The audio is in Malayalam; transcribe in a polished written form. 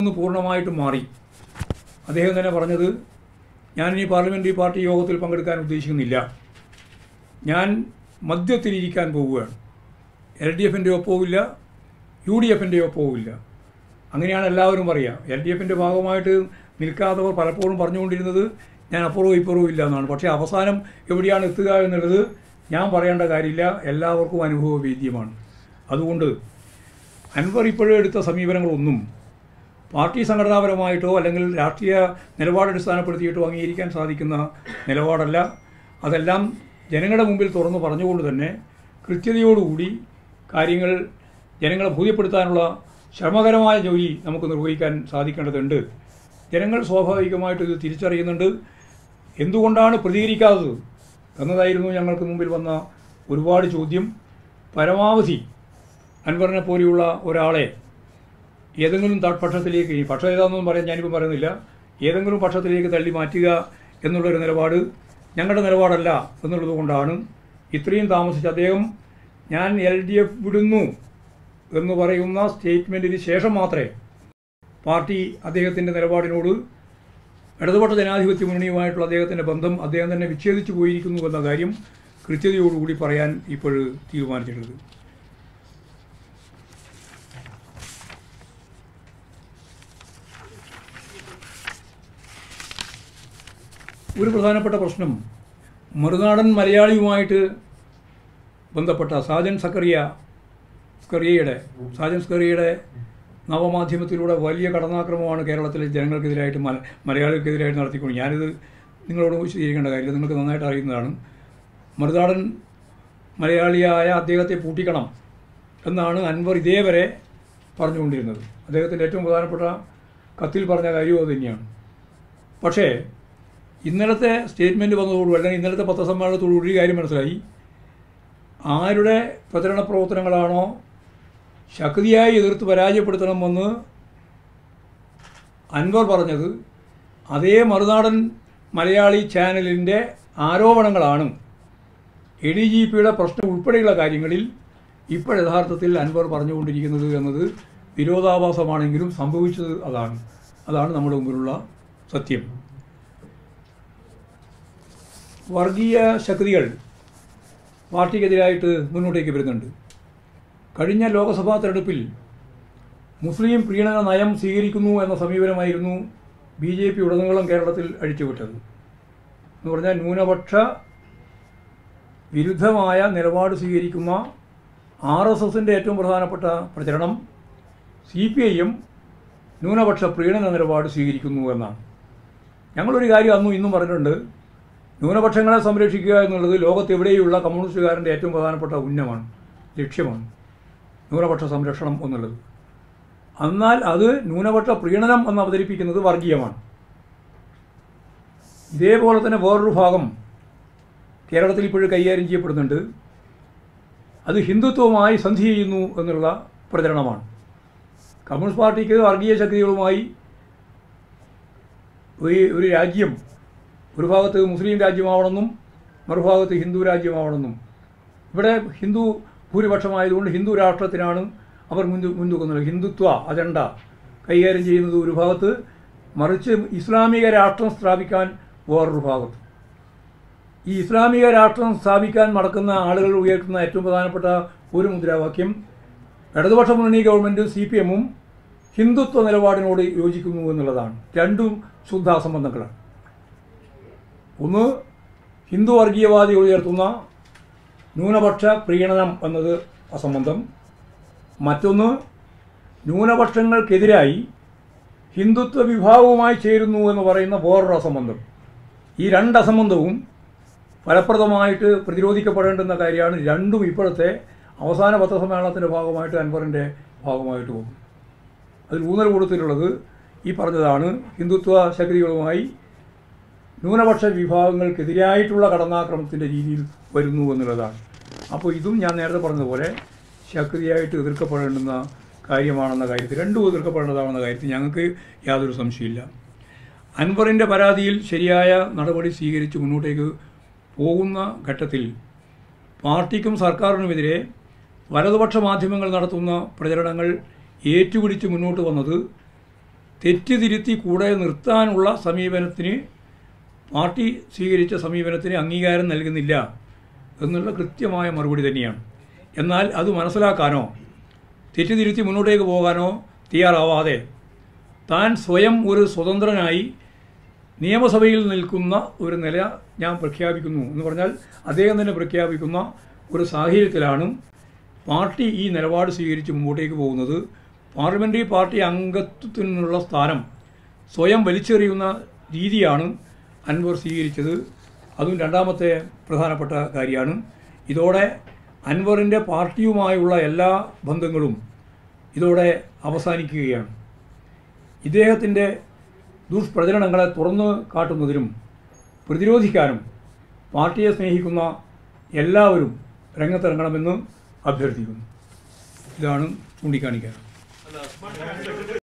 പൂർണ്ണമായിട്ടും മാറി. അദ്ദേഹം തന്നെ പറഞ്ഞത്, ഞാനിനി പാർലമെൻ്ററി പാർട്ടി യോഗത്തിൽ പങ്കെടുക്കാൻ ഉദ്ദേശിക്കുന്നില്ല, ഞാൻ മധ്യത്തിലിരിക്കാൻ പോവുകയാണ്. LDFൻ്റെ ഒപ്പവുമില്ല, UDFൻ്റെ ഒപ്പവുമില്ല. അങ്ങനെയാണ് എല്ലാവരും പറയുക. LDFൻ്റെ ഭാഗമായിട്ട് നിൽക്കാത്തവർ പലപ്പോഴും പറഞ്ഞുകൊണ്ടിരുന്നത് ഞാൻ അപ്പുറവും ഇപ്പുറവും ഇല്ല എന്നാണ്. പക്ഷേ അവസാനം എവിടെയാണ് എത്തുക എന്നുള്ളത് ഞാൻ പറയേണ്ട കാര്യമില്ല, എല്ലാവർക്കും അനുഭവവേദ്യമാണ്. അതുകൊണ്ട് അൻവർ ഇപ്പോഴും എടുത്ത സമീപനങ്ങളൊന്നും പാർട്ടി സംഘടനാപരമായിട്ടോ അല്ലെങ്കിൽ രാഷ്ട്രീയ നിലപാടടിസ്ഥാനപ്പെടുത്തിയിട്ടോ അംഗീകരിക്കാൻ സാധിക്കുന്ന നിലപാടല്ല. അതെല്ലാം ജനങ്ങളുടെ മുമ്പിൽ തുറന്നു പറഞ്ഞുകൊണ്ട് തന്നെ കൃത്യതയോടുകൂടി കാര്യങ്ങൾ ജനങ്ങളെ ബോധ്യപ്പെടുത്താനുള്ള ശ്രമകരമായ ജോലി നമുക്ക് നിർവഹിക്കാൻ സാധിക്കേണ്ടതുണ്ട്. ജനങ്ങൾ സ്വാഭാവികമായിട്ട് ഇത് തിരിച്ചറിയുന്നുണ്ട്. എന്തുകൊണ്ടാണ് പ്രതികരിക്കാത്തത് എന്നതായിരുന്നു ഞങ്ങൾക്ക് മുമ്പിൽ വന്ന ഒരുപാട് ചോദ്യം. പരമാവധി അൻവറിനെ പോലെയുള്ള ഒരാളെ ഏതെങ്കിലും പക്ഷത്തിലേക്ക്, പക്ഷം ഏതാണെന്നൊന്നും പറയാൻ ഞാനിപ്പോൾ പറയുന്നില്ല, ഏതെങ്കിലും പക്ഷത്തിലേക്ക് തള്ളി മാറ്റുക എന്നുള്ളൊരു നിലപാട് ഞങ്ങളുടെ നിലപാടല്ല എന്നുള്ളത് കൊണ്ടാണ് ഇത്രയും താമസിച്ച് അദ്ദേഹം ഞാൻ LDF വിടുന്നു എന്ന് പറയുന്ന സ്റ്റേറ്റ്മെൻറ്റിന് ശേഷം മാത്രമേ പാർട്ടി അദ്ദേഹത്തിൻ്റെ നിലപാടിനോട് ഇടതുപക്ഷ ജനാധിപത്യ മുന്നണിയുമായിട്ടുള്ള അദ്ദേഹത്തിൻ്റെ ബന്ധം അദ്ദേഹം തന്നെ വിച്ഛേദിച്ചു പോയിരിക്കുന്നു എന്ന കാര്യം കൃത്യതയോടുകൂടി പറയാൻ ഇപ്പോൾ തീരുമാനിച്ചിട്ടുള്ളത്. ഒരു പ്രധാനപ്പെട്ട പ്രശ്നം മറുനാടൻ മലയാളിയുമായിട്ട് ബന്ധപ്പെട്ട സാജൻ സ്കറിയയുടെ നവമാധ്യമത്തിലൂടെ വലിയ കടന്നാക്രമണമാണ് കേരളത്തിലെ ജനങ്ങൾക്കെതിരായിട്ട് മലയാളികൾക്കെതിരായിട്ട് നടത്തിക്കൊണ്ട്. ഞാനിത് നിങ്ങളോട് വിശദീകരിക്കേണ്ട കാര്യമില്ല, നിങ്ങൾക്ക് നന്നായിട്ട് അറിയുന്നതാണ്. മറുനാടൻ മലയാളിയായ അദ്ദേഹത്തെ പൂട്ടിക്കണം എന്നാണ് അൻവർ ഇതേവരെ പറഞ്ഞുകൊണ്ടിരുന്നത്. അദ്ദേഹത്തിൻ്റെ ഏറ്റവും പ്രധാനപ്പെട്ട കത്തിൽ പറഞ്ഞ കാര്യവും അത് തന്നെയാണ്. പക്ഷേ ഇന്നലത്തെ സ്റ്റേറ്റ്മെൻറ്റ് വന്നതോടുകൂടി അല്ലെങ്കിൽ ഇന്നലത്തെ പത്രസമ്മേളനത്തോടുകൂടി ഒരു കാര്യം മനസ്സിലായി. ആരുടെ പ്രചരണ പ്രവർത്തനങ്ങളാണോ ശക്തിയായി എതിർത്ത് പരാജയപ്പെടുത്തണമെന്ന് അൻവർ പറഞ്ഞത്, അതേ മറുനാടൻ മലയാളി ചാനലിൻ്റെ ആരോപണങ്ങളാണ് ADGPയുടെ പ്രശ്നം ഉൾപ്പെടെയുള്ള കാര്യങ്ങളിൽ ഇപ്പോൾ യഥാർത്ഥത്തിൽ അൻവർ പറഞ്ഞുകൊണ്ടിരിക്കുന്നത് എന്നത് വിരോധാഭാസമാണെങ്കിലും സംഭവിച്ചത് അതാണ് നമ്മുടെ മുമ്പിലുള്ള സത്യം. വർഗീയ ശക്തികൾ പാർട്ടിക്കെതിരായിട്ട് മുന്നോട്ടേക്ക് വരുന്നുണ്ട്. കഴിഞ്ഞ ലോക്സഭാ തെരഞ്ഞെടുപ്പിൽ മുസ്ലിം പ്രീണന നയം സ്വീകരിക്കുന്നു എന്ന സമീപനമായിരുന്നു BJP ഉടനീളം കേരളത്തിൽ അഴിച്ചുവിട്ടത്. എന്ന് പറഞ്ഞാൽ ന്യൂനപക്ഷ വിരുദ്ധമായ നിലപാട് സ്വീകരിക്കുന്ന RSSൻ്റെ ഏറ്റവും പ്രധാനപ്പെട്ട പ്രചരണം CPIM ന്യൂനപക്ഷ പ്രീണന നിലപാട് സ്വീകരിക്കുന്നു എന്നാണ്. ഞങ്ങളൊരു കാര്യം അന്നും ഇന്നും പറഞ്ഞിട്ടുണ്ട്, ന്യൂനപക്ഷങ്ങളെ സംരക്ഷിക്കുക എന്നുള്ളത് ലോകത്തെവിടെയുള്ള കമ്മ്യൂണിസ്റ്റുകാരൻ്റെ ഏറ്റവും പ്രധാനപ്പെട്ട ലക്ഷ്യമാണ് ന്യൂനപക്ഷ സംരക്ഷണം എന്നുള്ളത്. എന്നാൽ അത് ന്യൂനപക്ഷ പ്രീണനം എന്ന് അവതരിപ്പിക്കുന്നത് വർഗീയമാണ്. ഇതേപോലെ തന്നെ വേറൊരു ഭാഗം കേരളത്തിൽ ഇപ്പോഴും കൈകാര്യം ചെയ്യപ്പെടുന്നുണ്ട്. അത് ഹിന്ദുത്വവുമായി സന്ധി ചെയ്യുന്നു എന്നുള്ള പ്രചരണമാണ്. കമ്മ്യൂണിസ്റ്റ് പാർട്ടിക്ക് വർഗീയ ശക്തികളുമായി ഒരു രാജ്യം ഒരു ഭാഗത്ത് മുസ്ലിം രാജ്യമാവണമെന്നും മറുഭാഗത്ത് ഹിന്ദു രാജ്യമാവണമെന്നും, ഇവിടെ ഹിന്ദു ഭൂരിപക്ഷമായതുകൊണ്ട് ഹിന്ദു രാഷ്ട്രത്തിനാണ് അവർ മുൻതൂക്കുന്നത്. ഹിന്ദുത്വ അജണ്ട കൈകാര്യം ചെയ്യുന്നത് ഒരു ഭാഗത്ത്, മറിച്ച് ഇസ്ലാമിക രാഷ്ട്രം സ്ഥാപിക്കാൻ വേറൊരു ഭാഗത്ത്. ഈ ഇസ്ലാമിക രാഷ്ട്രം സ്ഥാപിക്കാൻ നടക്കുന്ന ആളുകൾ ഉയർത്തുന്ന ഏറ്റവും പ്രധാനപ്പെട്ട ഒരു മുദ്രാവാക്യം ഇടതുപക്ഷ മുന്നണി ഗവൺമെൻറ്റും CPIM ഹിന്ദുത്വ നിലപാടിനോട് യോജിക്കുന്നു എന്നുള്ളതാണ്. രണ്ടും ശുദ്ധാസംബന്ധങ്ങളാണ്. ഒന്ന്, ഹിന്ദു വർഗീയവാദികൾ ഉയർത്തുന്ന ന്യൂനപക്ഷ പ്രീണനം എന്നത് അസംബന്ധം. മറ്റൊന്ന്, ന്യൂനപക്ഷങ്ങൾക്കെതിരായി ഹിന്ദുത്വ വിഭാഗവുമായി ചേരുന്നു എന്ന് പറയുന്ന വേറൊരു അസംബന്ധം. ഈ രണ്ട് അസംബന്ധവും ഫലപ്രദമായിട്ട് പ്രതിരോധിക്കപ്പെടേണ്ടുന്ന കാര്യമാണ്. രണ്ടും ഇപ്പോഴത്തെ അവസാന പത്രസമ്മേളനത്തിൻ്റെ ഭാഗമായിട്ട് അൻവറിൻ്റെ ഭാഗമായിട്ട് പോകും. അതിൽ ഊന്നൽ കൊടുത്തിട്ടുള്ളത് ഈ പറഞ്ഞതാണ്, ഹിന്ദുത്വ ശക്തികളുമായി ന്യൂനപക്ഷ വിഭാഗങ്ങൾക്കെതിരായിട്ടുള്ള കടന്നാക്രമണത്തിൻ്റെ രീതിയിൽ വരുന്നു എന്നുള്ളതാണ്. അപ്പോൾ ഇതും ഞാൻ നേരത്തെ പറഞ്ഞതുപോലെ ശക്തിയായിട്ട് എതിർക്കപ്പെടേണ്ടുന്ന കാര്യമാണെന്ന കാര്യത്തിൽ, രണ്ടും എതിർക്കപ്പെടേണ്ടതാണെന്ന കാര്യത്തിൽ ഞങ്ങൾക്ക് യാതൊരു സംശയമില്ല. അൻവറിൻ്റെ പരാതിയിൽ ശരിയായ നടപടി സ്വീകരിച്ച് മുന്നോട്ടേക്ക് പോകുന്ന ഘട്ടത്തിൽ പാർട്ടിക്കും സർക്കാരിനുമെതിരെ വലതുപക്ഷ മാധ്യമങ്ങൾ നടത്തുന്ന പ്രചരണങ്ങൾ ഏറ്റുപിടിച്ച് മുന്നോട്ട് വന്നത് തെറ്റിതിരുത്തി കൂടെ നിർത്താനുള്ള സമീപനത്തിന് പാർട്ടി സ്വീകരിച്ച സമീപനത്തിന് അംഗീകാരം നൽകുന്നില്ല എന്നുള്ള കൃത്യമായ മറുപടി തന്നെയാണ്. എന്നാൽ അത് മനസ്സിലാക്കാനോ തെറ്റിതിരുത്തി മുന്നോട്ടേക്ക് പോകാനോ തയ്യാറാവാതെ താൻ സ്വയം ഒരു സ്വതന്ത്രനായി നിയമസഭയിൽ നിൽക്കുന്ന ഒരു നില ഞാൻ പ്രഖ്യാപിക്കുന്നു എന്ന് പറഞ്ഞാൽ അദ്ദേഹം തന്നെ പ്രഖ്യാപിക്കുന്ന ഒരു സാഹചര്യത്തിലാണ് പാർട്ടി ഈ നിലപാട് സ്വീകരിച്ച് മുമ്പോട്ടേക്ക് പോകുന്നത്. പാർലമെൻ്ററി പാർട്ടി അംഗത്വത്തിനുള്ള സ്ഥാനം സ്വയം വലിച്ചെറിയുന്ന രീതിയാണ് അൻവർ സ്വീകരിച്ചത്. അതും രണ്ടാമത്തെ പ്രധാനപ്പെട്ട കാര്യമാണ്. ഇതോടെ അൻവറിൻ്റെ പാർട്ടിയുമായുള്ള എല്ലാ ബന്ധങ്ങളും ഇതോടെ അവസാനിക്കുകയാണ്. ഇദ്ദേഹത്തിൻ്റെ ദുഷ്പ്രചരണങ്ങളെ തുറന്നു കാട്ടുന്നതിനും പ്രതിരോധിക്കാനും പാർട്ടിയെ സ്നേഹിക്കുന്ന എല്ലാവരും രംഗത്തിറങ്ങണമെന്ന് അഭ്യർത്ഥിക്കുന്നു. ഇതാണ് ചൂണ്ടിക്കാണിക്കാൻ.